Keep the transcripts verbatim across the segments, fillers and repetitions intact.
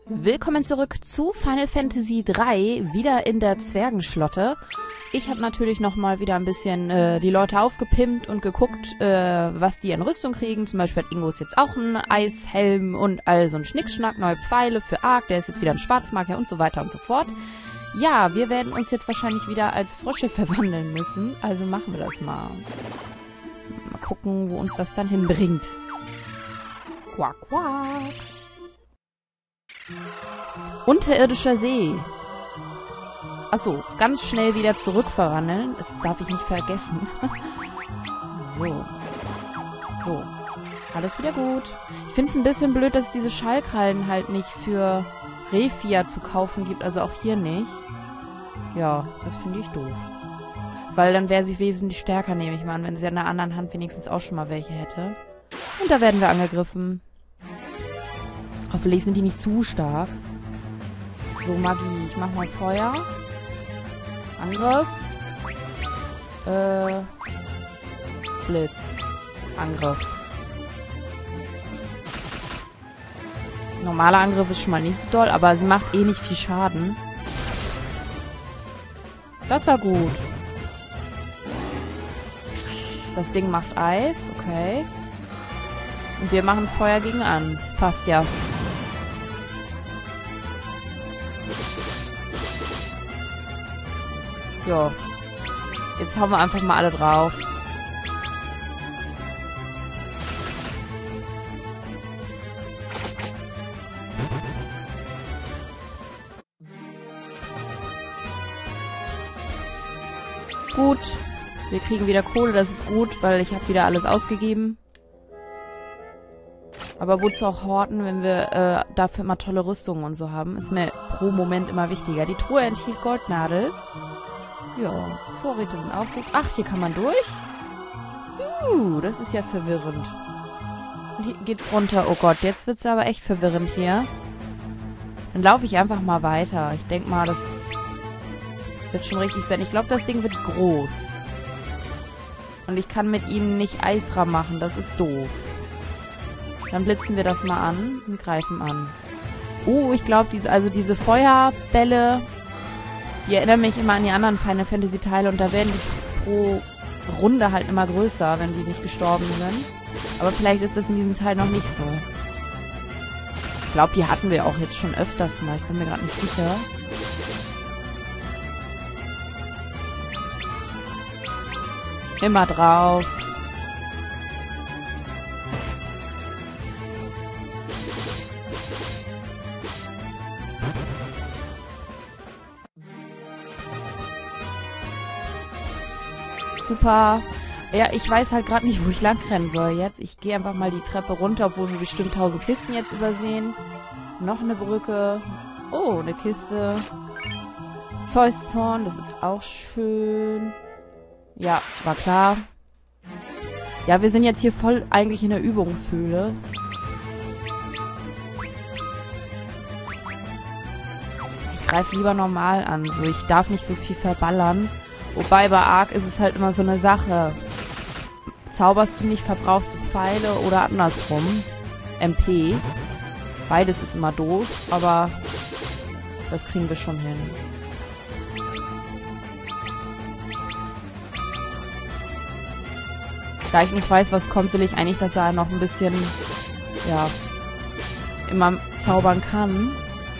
Willkommen zurück zu Final Fantasy drei, wieder in der Zwergenschlotte. Ich habe natürlich nochmal wieder ein bisschen äh, die Leute aufgepimpt und geguckt, äh, was die an Rüstung kriegen. Zum Beispiel hat Ingos jetzt auch einen Eishelm und all so einen Schnickschnack, neue Pfeile für Ark, der ist jetzt wieder ein Schwarzmarker und so weiter und so fort. Ja, wir werden uns jetzt wahrscheinlich wieder als Frösche verwandeln müssen, also machen wir das mal. Mal gucken, wo uns das dann hinbringt. Quack, quack. Unterirdischer See. Achso, ganz schnell wieder zurückverwandeln. Das darf ich nicht vergessen. So. So. Alles wieder gut. Ich finde es ein bisschen blöd, dass es diese Schallkrallen halt nicht für Refia zu kaufen gibt. Also auch hier nicht. Ja, das finde ich doof. Weil dann wäre sie wesentlich stärker, nehme ich mal an, wenn sie an der anderen Hand wenigstens auch schon mal welche hätte. Und da werden wir angegriffen. Hoffentlich sind die nicht zu stark. So, Magie. Ich mach mal Feuer. Angriff. Äh. Blitz. Angriff. Normaler Angriff ist schon mal nicht so doll, aber sie macht eh nicht viel Schaden. Das war gut. Das Ding macht Eis. Okay. Und wir machen Feuer gegen an. Das passt ja. Ja. Jetzt hauen wir einfach mal alle drauf. Gut. Wir kriegen wieder Kohle, das ist gut, weil ich habe wieder alles ausgegeben. Aber wozu auch horten, wenn wir äh, dafür immer tolle Rüstungen und so haben? Ist mir pro Moment immer wichtiger. Die Truhe enthielt Goldnadel. Ja, Vorräte sind auch gut. Ach, hier kann man durch? Uh, das ist ja verwirrend. Und hier geht's runter. Oh Gott, jetzt wird's aber echt verwirrend hier. Dann laufe ich einfach mal weiter. Ich denke mal, das wird schon richtig sein. Ich glaube, das Ding wird groß. Und ich kann mit ihm nicht Eisra machen. Das ist doof. Dann blitzen wir das mal an und greifen an. Oh, ich glaube, diese, also diese Feuerbälle, die erinnern mich immer an die anderen Final Fantasy Teile und da werden die pro Runde halt immer größer, wenn die nicht gestorben sind. Aber vielleicht ist das in diesem Teil noch nicht so. Ich glaube, die hatten wir auch jetzt schon öfters mal. Ich bin mir gerade nicht sicher. Immer drauf. Super. Ja, ich weiß halt gerade nicht, wo ich lang rennen soll jetzt. Ich gehe einfach mal die Treppe runter, obwohl wir bestimmt tausend Kisten jetzt übersehen. Noch eine Brücke. Oh, eine Kiste. Zeus Zorn, das ist auch schön. Ja, war klar. Ja, wir sind jetzt hier voll eigentlich in der Übungshöhle. Ich greife lieber normal an. So, ich darf nicht so viel verballern. Wobei bei Ark ist es halt immer so eine Sache. Zauberst du nicht, verbrauchst du Pfeile oder andersrum. M P. Beides ist immer doof, aber das kriegen wir schon hin. Da ich nicht weiß, was kommt, will ich eigentlich, dass er noch ein bisschen, ja, immer zaubern kann.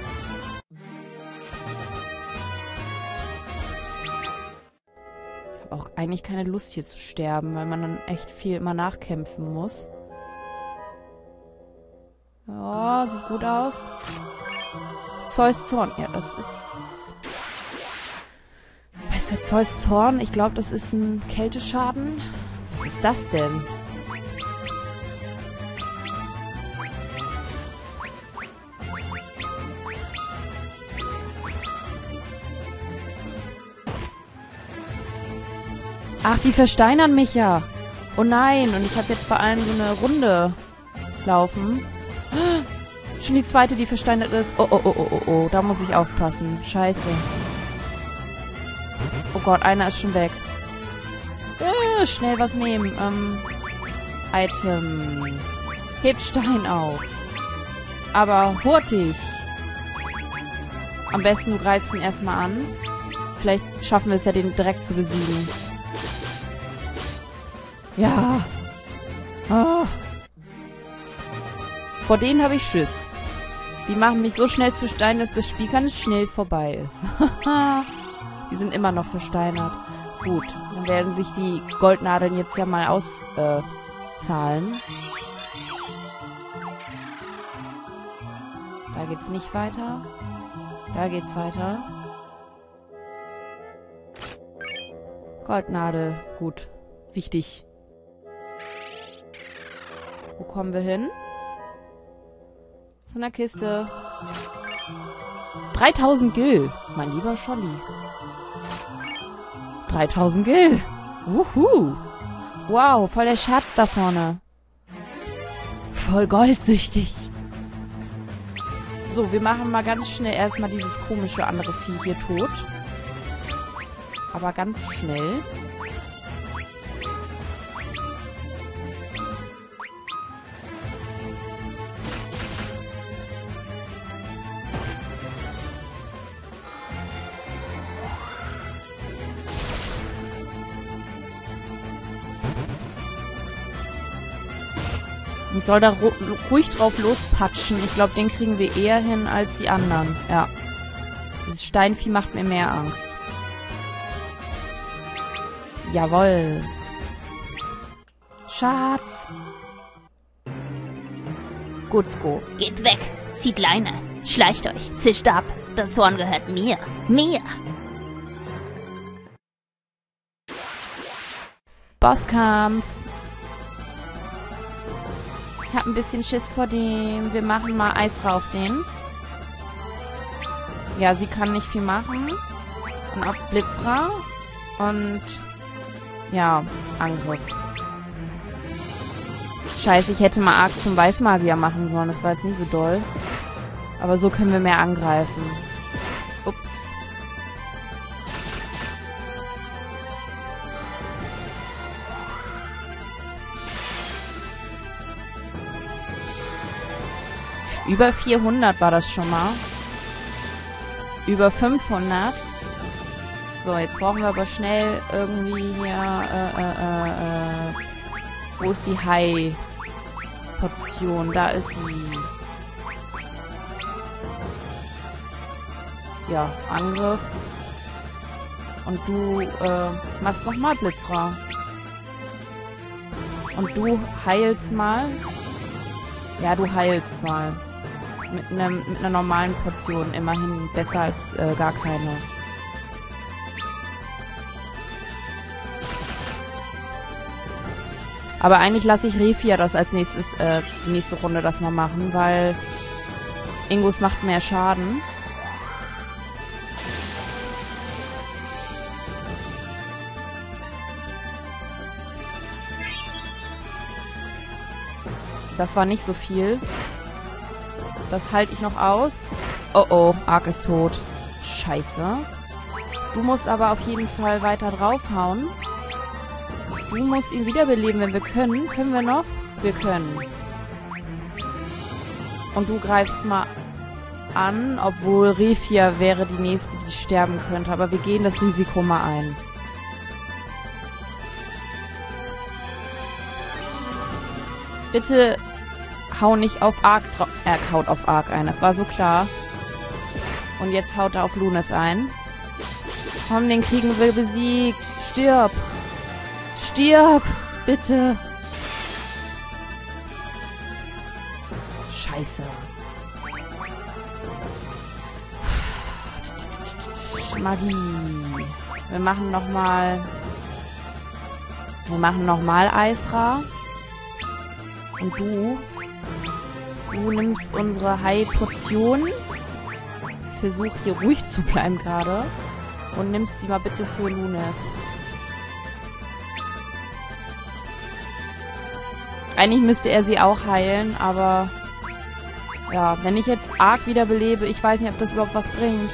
Auch eigentlich keine Lust hier zu sterben, weil man dann echt viel immer nachkämpfen muss. Ja, sieht gut aus. Zeus Zorn. Ja, das ist... Ich weiß gar nicht, Zeus Zorn. Ich glaube, das ist ein Kälteschaden. Was ist das denn? Ach, die versteinern mich ja. Oh nein, und ich habe jetzt bei allen so eine Runde laufen. Schon die zweite, die versteinert ist. Oh, oh, oh, oh, oh, oh. Da muss ich aufpassen. Scheiße. Oh Gott, einer ist schon weg. Äh, schnell was nehmen. Ähm, Item. Hebt Stein auf. Aber hurtig. Am besten du greifst ihn erstmal an. Vielleicht schaffen wir es ja, den direkt zu besiegen. Ja. Oh. Vor denen habe ich Schiss. Die machen mich so schnell zu Stein, dass das Spiel ganz schnell vorbei ist. Die sind immer noch versteinert. Gut, dann werden sich die Goldnadeln jetzt ja mal auszahlen. Äh, da geht's nicht weiter. Da geht's weiter. Goldnadel. Gut. Wichtig. Wo kommen wir hin? Zu einer Kiste. dreitausend Gil. Mein lieber Scholli. dreitausend Gil. Wuhu. Wow, voll der Schatz da vorne. Voll goldsüchtig. So, wir machen mal ganz schnell erstmal dieses komische andere Vieh hier tot. Aber ganz schnell. Und soll da ru ruhig drauf lospatschen. Ich glaube, den kriegen wir eher hin als die anderen. Ja. Dieses Steinvieh macht mir mehr Angst. Jawohl. Schatz. Gutzko. Geht weg. Zieht Leine. Schleicht euch. Zischt ab. Das Horn gehört mir. Mir. Bosskampf. Ich hab ein bisschen Schiss vor dem. Wir machen mal Eisra auf den. Ja, sie kann nicht viel machen. Und auf Blitzra. Und ja, Angriff. Scheiße, ich hätte mal Arc zum Weißmagier machen sollen. Das war jetzt nicht so doll. Aber so können wir mehr angreifen. Ups. Über vierhundert war das schon mal. Über fünfhundert. So, jetzt brauchen wir aber schnell irgendwie hier, äh, äh, äh, äh, wo ist die Hai-Portion? Da ist sie. Ja, Angriff. Und du, äh, machst nochmal Blitzra. Und du heilst mal. Ja, du heilst mal. Mit, einem, mit einer normalen Portion. Immerhin besser als äh, gar keine. Aber eigentlich lasse ich Refia das als nächstes, äh, nächste Runde das mal machen, weil Ingus macht mehr Schaden. Das war nicht so viel. Das halte ich noch aus. Oh oh, Arc ist tot. Scheiße. Du musst aber auf jeden Fall weiter draufhauen. Du musst ihn wiederbeleben, wenn wir können. Können wir noch? Wir können. Und du greifst mal an, obwohl Refia wäre die nächste, die sterben könnte. Aber wir gehen das Risiko mal ein. Bitte hau nicht auf Arc drauf. Er haut auf Arc ein, das war so klar. Und jetzt haut er auf Luneth ein. Komm, den kriegen wir besiegt. Stirb. Stirb. Bitte. Scheiße. Magie. Wir machen nochmal... Wir machen nochmal Eisra. Und du... Du nimmst unsere Hai-Portion. Versuch hier ruhig zu bleiben gerade. Und nimmst sie mal bitte für Luneth. Eigentlich müsste er sie auch heilen, aber... Ja, wenn ich jetzt Arc wiederbelebe, ich weiß nicht, ob das überhaupt was bringt.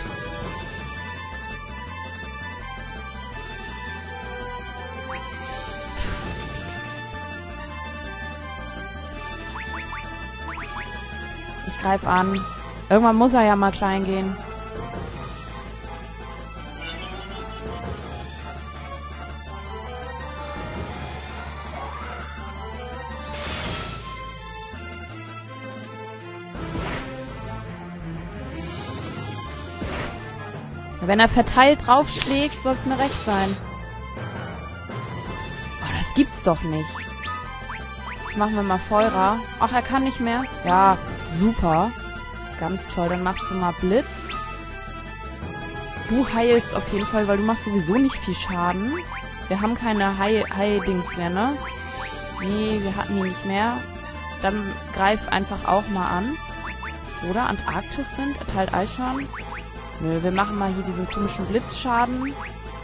Ich greif an. Irgendwann muss er ja mal klein gehen. Wenn er verteilt draufschlägt, soll es mir recht sein. Oh, das gibt's doch nicht. Jetzt machen wir mal Feuer. Ach, er kann nicht mehr. Ja, super. Ganz toll. Dann machst du mal Blitz. Du heilst auf jeden Fall, weil du machst sowieso nicht viel Schaden. Wir haben keine Heil-Dings mehr, ne? Nee, wir hatten die nicht mehr. Dann greif einfach auch mal an. Oder Antarktiswind, erteilt Eisschaden. Nö, wir machen mal hier diesen komischen Blitzschaden.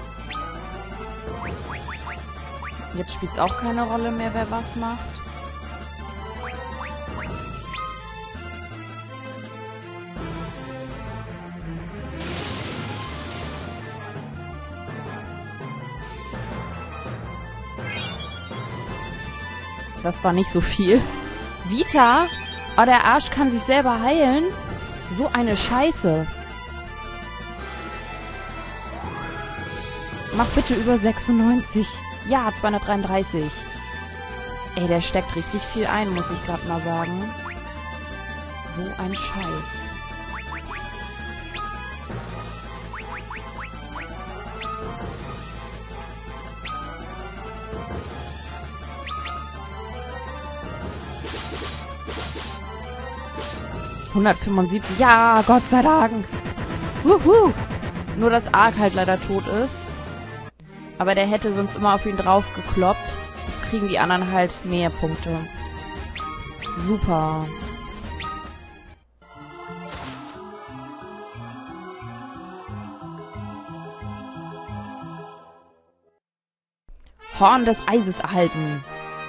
Jetzt spielt es auch keine Rolle mehr, wer was macht. Das war nicht so viel. Vita? Oh, der Arsch kann sich selber heilen? So eine Scheiße. Mach bitte über sechsundneunzig. Ja, zweihundertdreiunddreißig. Ey, der steckt richtig viel ein, muss ich gerade mal sagen. So ein Scheiß. hundertfünfundsiebzig. Ja, Gott sei Dank. Wuhu. Nur, dass Ark halt leider tot ist. Aber der hätte sonst immer auf ihn drauf gekloppt. Jetzt kriegen die anderen halt mehr Punkte. Super. Horn des Eises erhalten.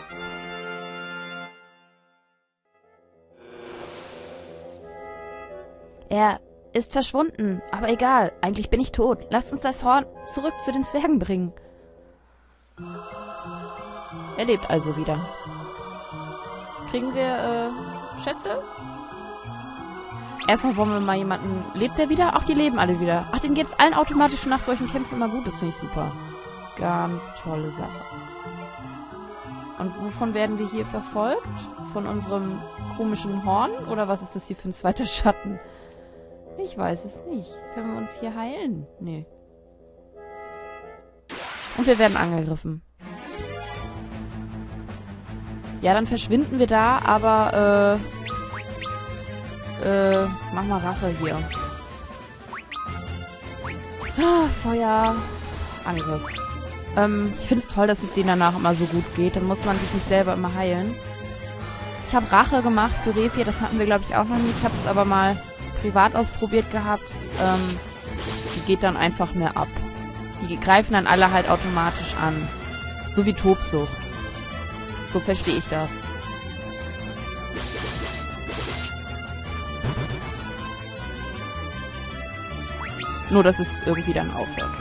Er ist verschwunden, aber egal, eigentlich bin ich tot. Lasst uns das Horn zurück zu den Zwergen bringen. Er lebt also wieder. Kriegen wir, äh, Schätze? Erstmal wollen wir mal jemanden... Lebt der wieder? Ach, die leben alle wieder. Ach, denen geht's allen automatisch nach solchen Kämpfen immer gut. Das finde ich super. Ganz tolle Sache. Und wovon werden wir hier verfolgt? Von unserem komischen Horn? Oder was ist das hier für ein zweiter Schatten? Ich weiß es nicht. Können wir uns hier heilen? Nee. Und wir werden angegriffen. Ja, dann verschwinden wir da, aber, äh... Äh, mach mal Rache hier. Ah, Feuer. Angriff. Ähm, ich finde es toll, dass es denen danach immer so gut geht. Dann muss man sich nicht selber immer heilen. Ich habe Rache gemacht für Refir. Das hatten wir, glaube ich, auch noch nicht. Ich habe es aber mal privat ausprobiert gehabt. Ähm, die geht dann einfach mehr ab. Die greifen dann alle halt automatisch an. So wie Tobsucht. So verstehe ich das. Nur, dass es irgendwie dann aufhört.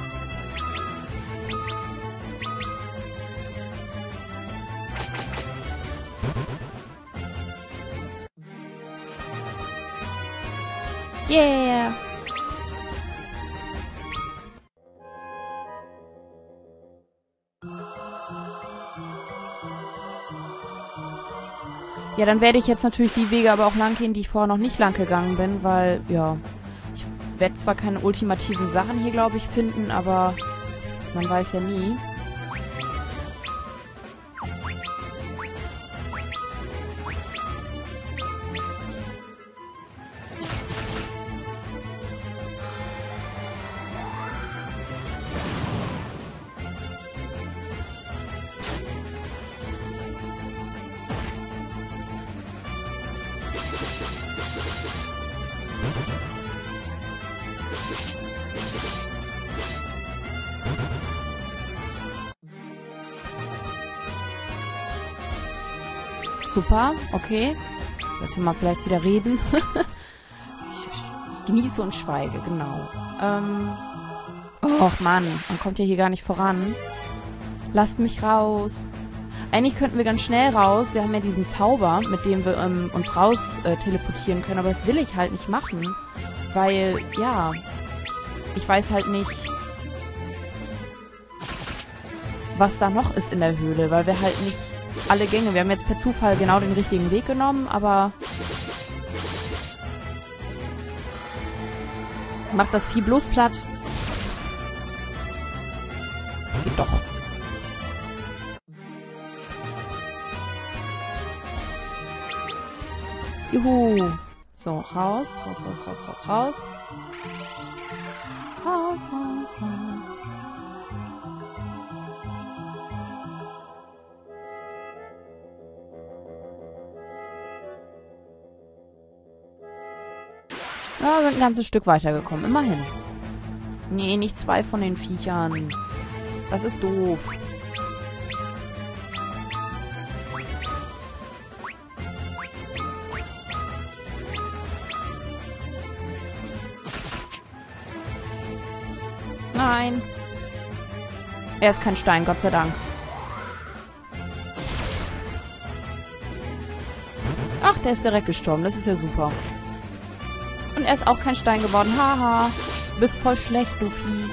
Yeah! Ja, dann werde ich jetzt natürlich die Wege aber auch lang gehen, die ich vorher noch nicht lang gegangen bin, weil, ja, ich werde zwar keine ultimativen Sachen hier, glaube ich, finden, aber man weiß ja nie. Super, okay. Sollte mal vielleicht wieder reden. ich, ich genieße und schweige, genau. Ähm. Och Mann, man kommt ja hier gar nicht voran. Lasst mich raus. Eigentlich könnten wir ganz schnell raus. Wir haben ja diesen Zauber, mit dem wir ähm, uns raus äh, teleportieren können. Aber das will ich halt nicht machen. Weil, ja, ich weiß halt nicht, was da noch ist in der Höhle. Weil wir halt nicht alle Gänge... Wir haben jetzt per Zufall genau den richtigen Weg genommen, aber... Mach das Vieh bloß platt. Geht doch. Juhu. So, raus, raus, raus, raus, raus, raus. Raus, raus, raus. Ja, sind ein ganzes Stück weitergekommen. Immerhin. Nee, nicht zwei von den Viechern. Das ist doof. Nein. Er ist kein Stein, Gott sei Dank. Ach, der ist direkt gestorben. Das ist ja super. Und er ist auch kein Stein geworden. Haha. Du bist voll schlecht, du Vieh.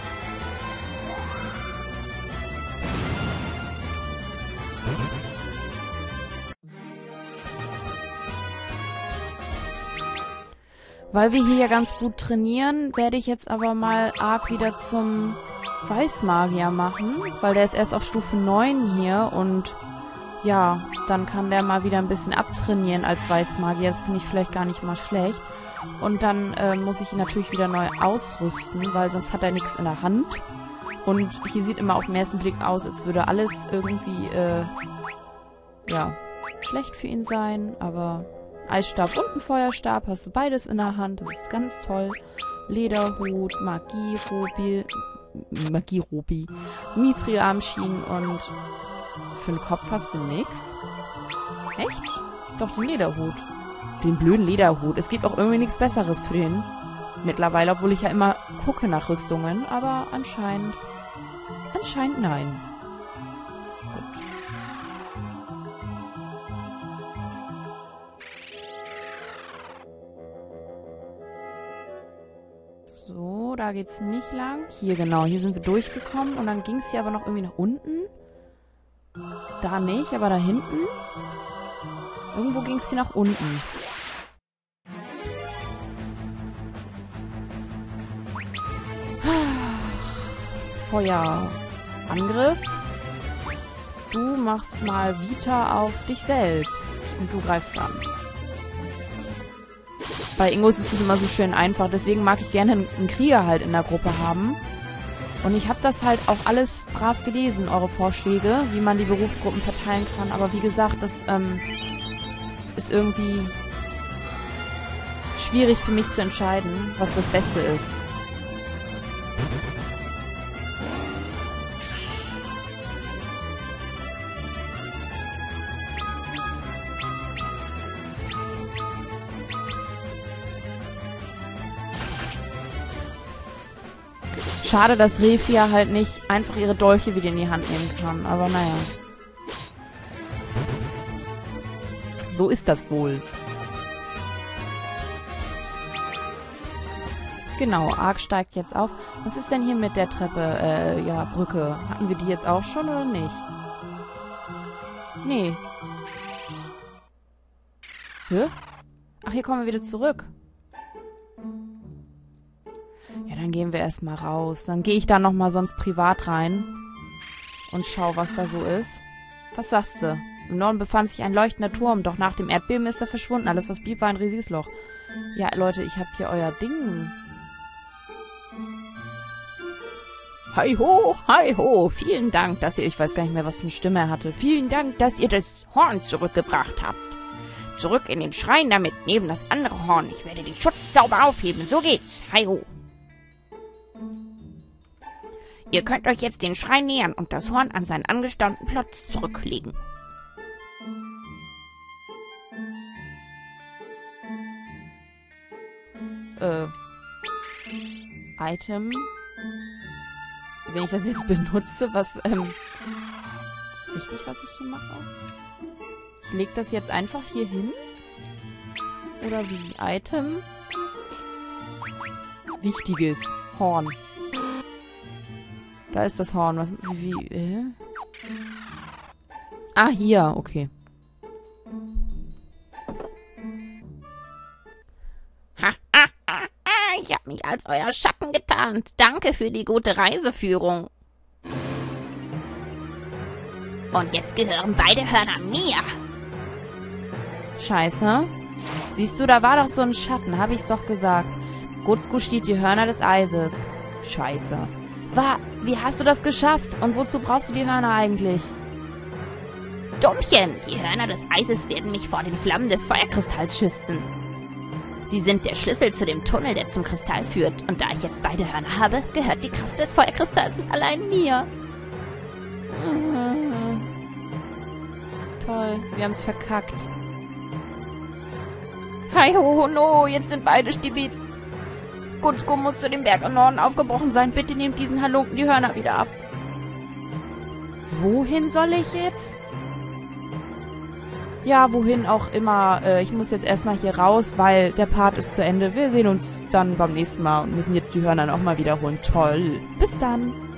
Weil wir hier ja ganz gut trainieren, werde ich jetzt aber mal Ark wieder zum Weißmagier machen. Weil der ist erst auf Stufe neun hier und ja, dann kann der mal wieder ein bisschen abtrainieren als Weißmagier. Das finde ich vielleicht gar nicht mal schlecht. Und dann äh, muss ich ihn natürlich wieder neu ausrüsten, weil sonst hat er nichts in der Hand. Und hier sieht immer auf den ersten Blick aus, als würde alles irgendwie, äh, ja, schlecht für ihn sein. Aber Eisstab und ein Feuerstab hast du beides in der Hand. Das ist ganz toll. Lederhut, Magie-Robi, Magie-Robi, Mithril-Armschienen und für den Kopf hast du nix. Echt? Doch, den Lederhut. Den blöden Lederhut. Es gibt auch irgendwie nichts Besseres für den. Mittlerweile, obwohl ich ja immer gucke nach Rüstungen. Aber anscheinend... Anscheinend nein. Gut. So, da geht's nicht lang. Hier, genau. Hier sind wir durchgekommen. Und dann ging es hier aber noch irgendwie nach unten. Da nicht, aber da hinten. Irgendwo ging es hier nach unten. Feuer. Angriff. Du machst mal Vita auf dich selbst. Und du greifst an. Bei Ingos ist es immer so schön einfach. Deswegen mag ich gerne einen Krieger halt in der Gruppe haben. Und ich habe das halt auch alles brav gelesen, eure Vorschläge, wie man die Berufsgruppen verteilen kann. Aber wie gesagt, das ähm, ist irgendwie schwierig für mich zu entscheiden, was das Beste ist. Schade, dass Refia halt nicht einfach ihre Dolche wieder in die Hand nehmen kann. Aber naja. So ist das wohl. Genau, Ark steigt jetzt auf. Was ist denn hier mit der Treppe, äh, ja, Brücke? Hatten wir die jetzt auch schon oder nicht? Nee. Hä? Ach, hier kommen wir wieder zurück. Ja, dann gehen wir erstmal raus. Dann gehe ich da nochmal sonst privat rein und schau, was da so ist. Was sagst du? Im Norden befand sich ein leuchtender Turm, doch nach dem Erdbeben ist er verschwunden. Alles, was blieb, war ein riesiges Loch. Ja, Leute, ich habe hier euer Ding. Hi ho, hi ho. Vielen Dank, dass ihr, ich weiß gar nicht mehr, was für eine Stimme er hatte. Vielen Dank, dass ihr das Horn zurückgebracht habt. Zurück in den Schrein damit, neben das andere Horn. Ich werde den Schutzzauber aufheben. So geht's. Hi ho. Ihr könnt euch jetzt den Schrein nähern und das Horn an seinen angestaunten Platz zurücklegen. Äh. Item. Wenn ich das jetzt benutze, was, ähm... ist richtig, was ich hier mache? Ich lege das jetzt einfach hier hin? Oder wie? Item. Wichtiges. Horn. Da ist das Horn. Was, wie, wie, äh? Ah, hier. Okay. Ha, ha, ha, ha, ich habe mich als euer Schatten getarnt. Danke für die gute Reiseführung. Und jetzt gehören beide Hörner mir. Scheiße. Siehst du, da war doch so ein Schatten, habe ich's doch gesagt. Gutzku stiehlt die Hörner des Eises. Scheiße. Wa, wie hast du das geschafft? Und wozu brauchst du die Hörner eigentlich? Dummchen, die Hörner des Eises werden mich vor den Flammen des Feuerkristalls schützen. Sie sind der Schlüssel zu dem Tunnel, der zum Kristall führt. Und da ich jetzt beide Hörner habe, gehört die Kraft des Feuerkristalls allein mir. Mhm. Toll, wir haben's verkackt. Hi ho ho no, jetzt sind beide Stibitz. Gutzku muss zu dem Berg im Norden aufgebrochen sein. Bitte nehmt diesen Halunken die Hörner wieder ab. Wohin soll ich jetzt? Ja, wohin auch immer. Äh, ich muss jetzt erstmal hier raus, weil der Part ist zu Ende. Wir sehen uns dann beim nächsten Mal und müssen jetzt die Hörner noch mal wiederholen. Toll. Bis dann.